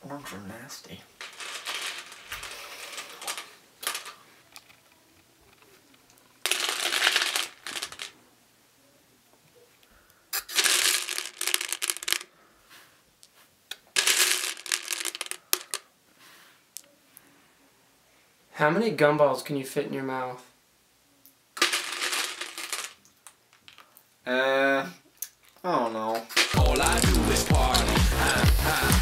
Worms are nasty. How many gumballs can you fit in your mouth? I don't know. All I do is party.